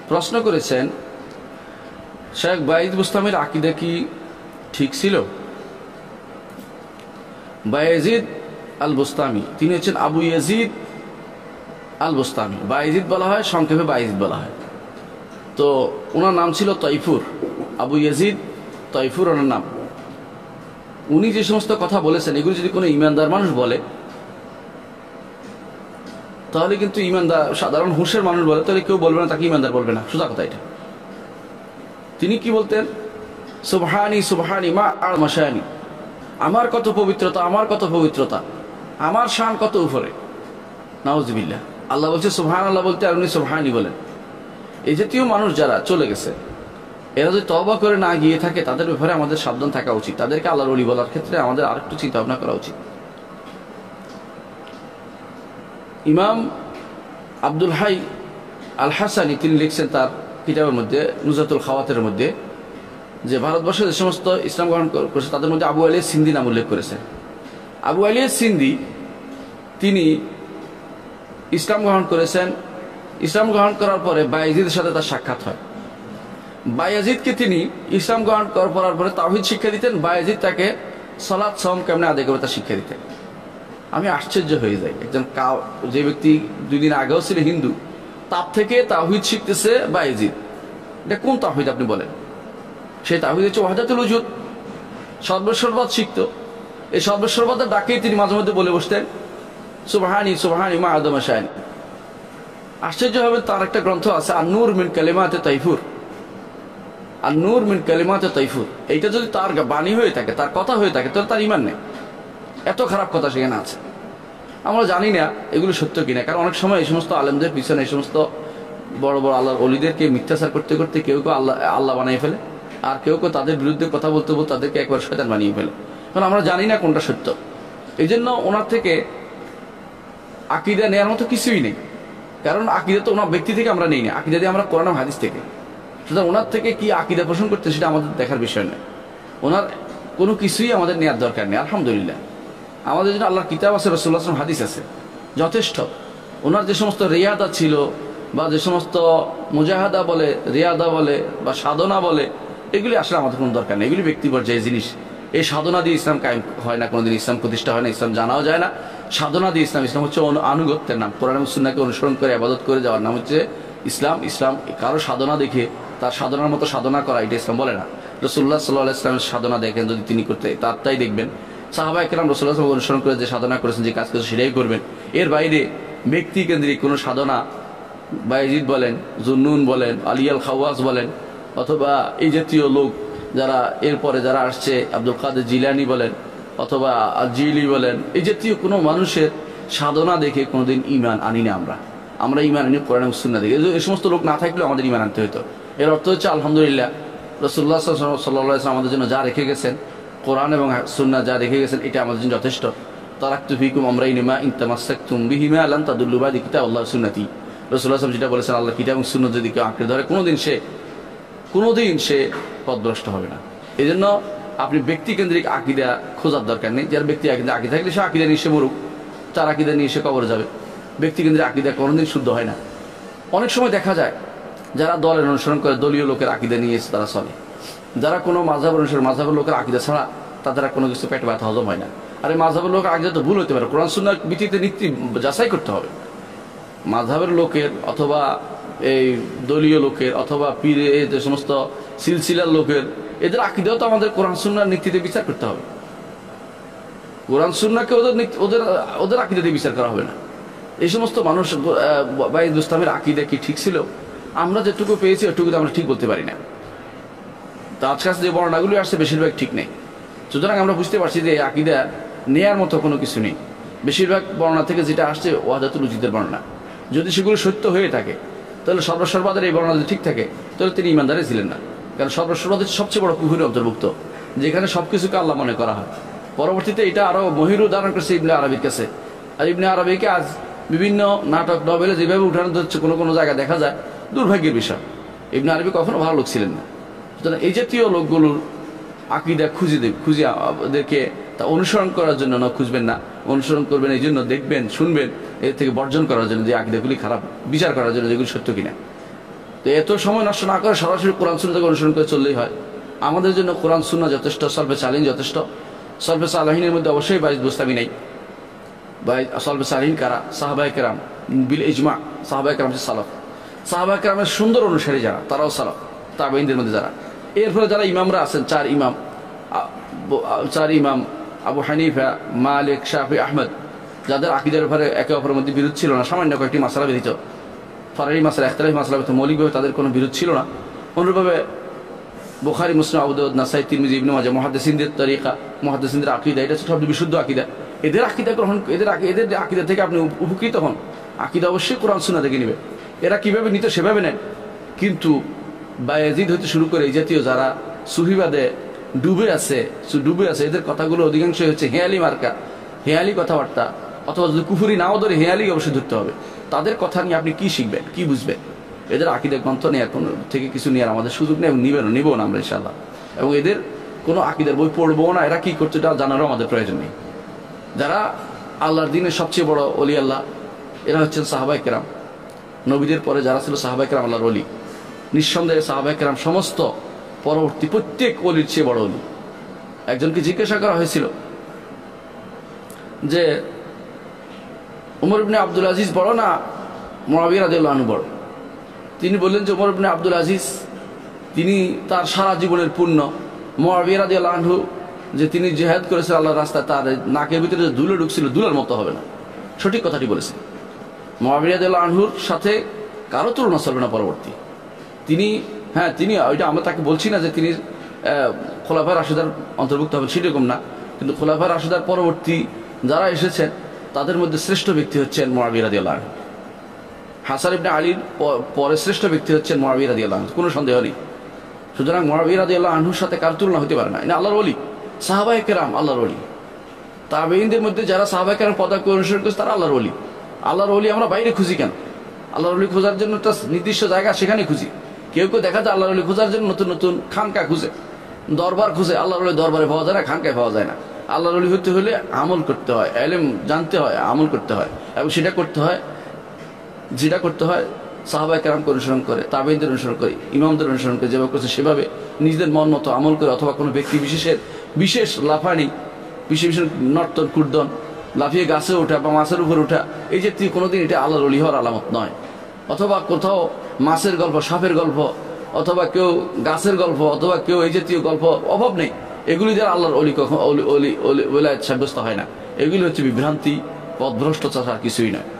প্রশ্ন করেছেন, শেখ বায়েজিদ বুস্তামির আকীদা কি ঠিক ছিল? বায়েজিদ আল বুস্তামি তিনি হচ্ছেন Abu Yazid Al Bustami. Bayazid বলা হয়, সংক্ষেপে বায়েজিদ বলা হয়। তো ওনার নাম ছিল তৈফুর, আবু ইয়াজিদ তৈফুর ওনার নাম। উনি যে সমস্ত কথা বলেছেন এগুলি যদি কোনো ইমানদার মানুষ বলে তাহলে কিন্তু ইমানদার, সাধারণ হুঁশের মানুষ বলে তাহলে কেউ বলবে না, তাকে ইমানদার বলবে না। সোজা কথা এটা। তিনি কি বলতেন? সুবহানি সুবহানি মা আর মাশানি, আমার কত পবিত্রতা, আমার কত পবিত্রতা, আমার শান কত উপরে। নাউজুবিল্লাহ। আল্লাহ বলছে সুবহান আল্লাহ বলতে, আর উনি সুবহানি বলেন। এই জাতীয় মানুষ যারা চলে গেছে, এরা যদি তওবা করে না গিয়ে থাকে তাদের ব্যাপারে আমাদের সাবধান থাকা উচিত। তাদেরকে আল্লাহর ওলি বলার ক্ষেত্রে আমাদের আরেকটু চিন্তা ভাবনা করা উচিত। ইমাম আব্দুল হাই আল হাসানি তিনি লিখছেন তার কিতাবের মধ্যে, নুজাতুল খাওয়াতের মধ্যে, যে ভারতবর্ষে যে সমস্ত ইসলাম গ্রহণ করেছে তাদের মধ্যে আবু আলী সিন্ধি নাম উল্লেখ করেছেন। আবু আলী সিন্ধি তিনি ইসলাম গ্রহণ করেছেন। ইসলাম গ্রহণ করার পরে বায়েজিদের সাথে তার সাক্ষাৎ হয়। বায়েজিদকে তিনি ইসলাম গ্রহণ করার পরে তাওহীদ শিক্ষা দিতেন। বায়েজিদ তাকে সালাত সাওম কেমনে আদায় করবে তা শিক্ষা দিতেন। আমি আশ্চর্য হয়ে যাই, একজন যে ব্যক্তি 2 দিন আগেও ছিল হিন্দু, তার থেকে তাওহীদ শিখতেছে বায়েজিদ। এটা কোন তাওহীদ আপনি বলেন? সেই তাওহীদ হচ্ছে ওয়াহদাতুল উজুদ, সর্বসর্বত শিখত। এই সর্বসর্বতের ডাকেই তিনি মাঝে মধ্যে বলে বসতেন সুবহানি সুবহানি মা আদম শানি। আশ্চর্য হবে, তার একটা গ্রন্থ আছে আন-নূর মিন কালিমাতে তাইফুর, আন-নূর মিন কালিমাতে তাইফুর। এইটা যদি তার বাণী হয়ে থাকে, তার কথা হয়ে থাকে, তাহলে তার ঈমান নেই। এত খারাপ কথা সেখানে আছে। আমরা জানি না এগুলো সত্য কিনা, কারণ অনেক সময় এই সমস্ত আলেমদের পিছনে এই সমস্ত বড় বড় আল্লাহর ওলিদেরকে মিথ্যাচার করতে করতে কেউ কেউ আল্লাহ বানিয়ে ফেলে, আর কেউ কেউ তাদের বিরুদ্ধে কথা বলতে বলতে তাদেরকে একবার শয়তান বানিয়ে ফেলে। কারণ আমরা জানি না কোনটা সত্য। এই জন্য ওনার থেকে আকীদা নেওয়ার মতো কিছুই নেই, কারণ আকীদা তো ওনার ব্যক্তি থেকে আমরা নেই না, আকীদা দিয়ে আমরা কোরআন হাদিস থেকে। সুতরাং ওনার থেকে কি আকীদা পোষণ করতে সেটা আমাদের দেখার বিষয় নয়। ওনার কোনো কিছুই আমাদের নেওয়ার দরকার নেই। আলহামদুলিল্লাহ, আমাদের জন্য আল্লাহর কিতাব আছে, রাসূলুল্লাহ সাল্লাল্লাহু আলাইহি ওয়াসাল্লাম হাদিস আছে, যথেষ্ট। ওনার যে সমস্ত রিয়াদা ছিল, বা যে সমস্ত মুজাহাদা বলে, রিয়াদা বলে, বা সাধনা বলে, এগুলি আসলে আমাদের কোনো দরকার নেই। এগুলি ব্যক্তি পর্যায়ে জিনিস। এই সাধনা দিয়ে ইসলাম কায়েম হয় না, কোনোদিন ইসলাম প্রতিষ্ঠা হয় না, ইসলাম জানাও যায় না। সাধনা দিয়ে ইসলাম, ইসলাম হচ্ছে আনুগত্যের নাম। কোরআন এবং সুন্নাহকে অনুসরণ করে ইবাদত করে যাওয়ার নাম হচ্ছে ইসলাম। ইসলাম কারো সাধনা দেখে তার সাধনার মতো সাধনা করা, এটা ইসলাম বলে না। রাসূলুল্লাহ সাল্লাল্লাহু আলাইহি ওয়াসাল্লামের সাধনা দেখেন যদি তিনি করতে, তাই দেখবেন। সাহাবায়ে কেরাম রাসূলুল্লাহ সাল্লাল্লাহু আলাইহি ওয়াসাল্লাম অনুসরণ করে যে সাধনা করেছেন, যে কাজ করেছেন, সেটাই করবেন। এর বাইরে ব্যক্তি কেন্দ্রিক কোনো সাধনা, বায়েজিদ বলেন, জুন্নুন বলেন, আলী আল খাওয়াস বলেন, অথবা এই জাতীয় লোক যারা এরপরে যারা আসছে, আব্দুল কাদের জিলানি বলেন, অথবা জিলি বলেন, এই জাতীয় কোনো মানুষের সাধনা দেখে কোনোদিন ঈমান আনি না। আমরা ঈমান আনি কোরআন এবং সুন্নাহ দেখে। এই সমস্ত লোক না থাকলেও আমাদের ঈমান আনতে হতো। এর অর্থ হচ্ছে আলহামদুলিল্লাহ, রাসূলুল্লাহ সাল্লাল্লাহু আলাইহি ওয়াসাল্লাম আমাদের জন্য যা রেখে গেছেন, কোরআন এবং সুন্নাহ যা রেখে গেছেন, এটা আমাদের জন্য যথেষ্ট। তারাকতু ফিকুম আমরাইনি মা ইন তামাসসাকতুম বিহিমা লান তাদুল্লু বা'দি কিতাবিল্লাহি ওয়া সুন্নতি। রাসূলুল্লাহ সাল্লাল্লাহু আলাইহি ওয়াসাল্লাম যেটা বলেছেন, আল্লাহর কিতাব এবং সুন্নাহ যদি কেউ আঁকড়ে ধরে কোনোদিন সে পথভ্রষ্ট হবে না। এই জন্য আপনি ব্যক্তিকেন্দ্রিক আকীদা খোঁজার দরকার নেই। যার ব্যক্তি আকীদা থাকলে সে আকীদা নিয়ে সে মরুক, তার আকীদা নিয়ে সে কবরে যাবে। ব্যক্তিকেন্দ্রিক আকীদা কোনোদিন শুদ্ধ হয় না। অনেক সময় দেখা যায় যারা দলের অনুসরণ করে, দলীয় লোকের আকীদা নিয়ে তারা চলে। যারা কোনো মাযহাব অনুসরণ, মাযহাবের লোকের আকীদা ছাড়া তাদের কোনো কিছু পেট ব্যথা হজম হয় না। আর এই মাযহাবের লোকের আকীদা তো ভুল হতে পারে, কোরআন সুন্নাহর ভিত্তিতে নীতি যাচাই করতে হবে। মাযহাবের লোকের অথবা এই দলীয় লোকের অথবা পীরে যে সমস্ত সিলসিলার লোকের, এদের আকীদাও তো আমাদের কোরআন সুন্নাহর নীতিতে বিচার করতে হবে। কোরআন সুন্নাহকে ওদের আকীদা দিয়ে বিচার করা হবে না। এই সমস্ত মানুষ বায়েজিদ বুস্তামির আকীদা কি ঠিক ছিল? আমরা যেটুকু পেয়েছি ওটুকু আমরা ঠিক বলতে পারি না। তো আজকাল যে বর্ণনাগুলি আসছে বেশিরভাগ ঠিক নেই। সুতরাং আমরা বুঝতে পারছি যে এই আকীদা নেয়ার মতো কোনো কিছু নেই। বেশিরভাগ বর্ণনা থেকে যেটা আসছে ওয়াহদাতুল উজুদের বর্ণনা। যদি সেগুলো সত্য হয়ে থাকে তাহলে সর্বসর্বাদের এই বর্ণনা যদি ঠিক থাকে তাহলে তিনি ঈমানদারই ছিলেন না। কারণ সর্বসর্বাদের সবচেয়ে বড় কুফুরের অন্তর্ভুক্ত, যেখানে সবকিছুকে আল্লাহ মনে করা হয়। পরবর্তীতে এটা আরো মহির উদাহরণ করেছে ইবনে আরবির কাছে। আর ইবনে আরবিকে আজ বিভিন্ন নাটক নভেলে যেভাবে উঠানো হচ্ছে, কোনো কোনো জায়গায় দেখা যায়, দুর্ভাগ্যের বিষয়। ইবনে আরবি কখনো ভালো লোক ছিলেন না। সুতরাং এই জাতীয় লোকগুলোর আকীদা খুঁজে ওদেরকে তা অনুসরণ করার জন্য না, খুঁজবেন না, অনুসরণ করবেন এই জন্য, দেখবেন শুনবেন, এর থেকে বর্জন করার জন্য যে আকীদাগুলি খারাপ, বিচার করার জন্য যেগুলি সত্য কিনা। তো এত সময় নষ্ট না করে সরাসরি কোরআন সুন্নাহকে অনুসরণ করে চললেই হয়। আমাদের জন্য কোরআন সুন্নাহ যথেষ্ট, সলফে সালিহিন যথেষ্ট। সলফে সালিহিনের মধ্যে অবশ্যই বাইশ বুস্তামি নেই। সলফে সালিহিন কারা? সাহাবায়ে কেরাম বিল ইজমা, সাহাবায়ে কেরাম হচ্ছে সালাফ। সাহাবায়ে কেরামের সুন্দর অনুসারী যারা, তারাও সালাফ। তাবেঈনদের মধ্যে যারা, এরপরে যারা ইমামরা আছেন, চার ইমাম আবু হানিফা, মালিক, শাফি, আহমদ, যাদের আকীদার ব্যাপারে একে অপরের মধ্যে বিরোধ ছিল না, সামান্য কয়েকটি মাসআলা ব্যতীত, ফারঈ মাসআলা, ইখতিলাফি মাসআলা ব্যতীত মৌলিকভাবে তাদের কোনো বিরোধ ছিল না। অনুরূপভাবে বুখারী, মুসলিম, আবু দাউদ, নাসাঈ, তিরমিজি, ইবনে মাজাহ, মুহাদ্দিসিনদের তরিকা, মুহাদ্দিসিনদের আকীদা, এটা সব বিশুদ্ধ আকীদা। এদের আকীদা গ্রহণ, এদের আকীদা থেকে আপনি উপকৃত হন। আকীদা অবশ্যই কোরআন সুন্নাহ থেকে নেবে। এরা কিভাবে নিত সেভাবে নেন। কিন্তু বায়েজিদ হতে শুরু করে এই জাতীয় যারা সুফিবাদে ডুবে আছে, এদের কথাগুলো অধিকাংশই হচ্ছে হেয়ালি মার্কা, হেয়ালি কথাবার্তা, অথবা যদি কুফুরি নাও ধরে হেয়ালি অবশ্যই ধরতে হবে। তাদের কথা নিয়ে আপনি কি শিখবেন, কি বুঝবেন? এদের আকীদা গ্রন্থ নেওয়ার কোনো থেকে কিছু নেওয়ার আমাদের সুযোগ নেই, এবং নিব না আমরা ইনশাআল্লাহ। এবং এদের কোনো আকীদার বই পড়বো না, এরা কি করছে এটা জানারও আমাদের প্রয়োজন নেই। যারা আল্লাহর দ্বীনের সবচেয়ে বড় ওলি আল্লাহ, এরা হচ্ছেন সাহাবায়ে কেরাম। নবীদের পরে যারা ছিল সাহাবায়ে কেরাম আল্লাহর ওলি, নিঃসন্দেহে সাহাবায়ে কেরাম সমস্ত পরবর্তী প্রত্যেক ওলির চেয়ে বড় ওলি। একজনকে জিজ্ঞাসা করা হয়েছিল যে উমর ইবনে আব্দুল আজিজ বড় না মুআবিয়া রাদিয়াল্লাহু আনহু বড়? তিনি বললেন যে উমর ইবনে আব্দুল আজিজ, তিনি তার সারা জীবনের পুণ্য। মুআবিয়া রাদিয়াল্লাহু আনহু যে তিনি জিহাদ করেছেন আল্লাহর রাস্তায়, তার নাকের ভিতরে যে ধুলো ঢুকছিল, ধুলোর মতো হবে না। সঠিক কথাটি বলেছেন। মুআবিয়া রাদিয়াল্লাহু আনহুর সাথে কারো তুলনা চলবে না পরবর্তী। তিনি ওইটা আমরা তাকে বলছি না যে তিনি খোলাফায়ে রাশিদার অন্তর্ভুক্ত হবেন, সেরকম না। কিন্তু খোলাফায়ে রাশিদার পরবর্তী যারা এসেছেন তাদের মধ্যে শ্রেষ্ঠ ব্যক্তি হচ্ছেন মুআবিয়া রাদিয়াল্লাহু আনহু। হাসান ইবনে আলীর পরে শ্রেষ্ঠ ব্যক্তি হচ্ছেন মুআবিয়া রাদিয়াল্লাহু আনহু, কোনো সন্দেহ নেই। সুতরাং মুআবিয়া রাদিয়াল্লাহু আনহুর সাথে কার তুলনা হতে পারে না। আল্লাহর ওলি, সাহাবায়ে কেরাম আল্লাহর ওলি। তাবেঈনদের মধ্যে যারা সাহাবায়ে কেরাম পদাঙ্ক অনুসরণ করেছে তারা আল্লাহর ওলি। আল্লাহর ওলি আমরা বাইরে খুঁজি কেন? আল্লাহর ওলি খোঁজার জন্য একটা নির্দিষ্ট জায়গা, সেখানে খুঁজি। কেউ দেখা যায় আল্লাহর ওলি খোঁজার জন্য নতুন নতুন খানকা খুঁজে, দরবার খুঁজে। আল্লাহর ওলি দরবারে পাওয়া যায় না, খানকায় পাওয়া যায় না। আল্লাহর ওলি হতে হলে আমল করতে হয়, ইলম জানতে হয়, আমল করতে হয়। এবং যেটা করতে হয় সাহাবায়ে কেরামকে অনুসরণ করে, তাবেঈনদের অনুসরণ করে, ইমামদের অনুসরণ করে, যেভাবে করছে সেভাবে নিজেদের মন মতো আমল করে, অথবা কোনো ব্যক্তি বিশেষের বিশেষ লাফানি, বিশেষ নর্তন কুর্দন, লাফিয়ে গাছে ওঠা বা মাছের উপর ওঠা, এই যে কোনোদিন এটা আল্লাহর ওলি হওয়ার আলামত নয়। অথবা কোথাও মাছের গল্প, সাপের গল্প, অথবা কেউ গাছের গল্প, অথবা কেউ এই জাতীয় গল্প, অভাব নেই। এগুলি দ্বারা আল্লাহর ওলি কখনো ওলায়েত সাব্যস্ত হয় না। এগুলি হচ্ছে বিভ্রান্তি, পথভ্রষ্ট ছাড়া কিছুই নয়।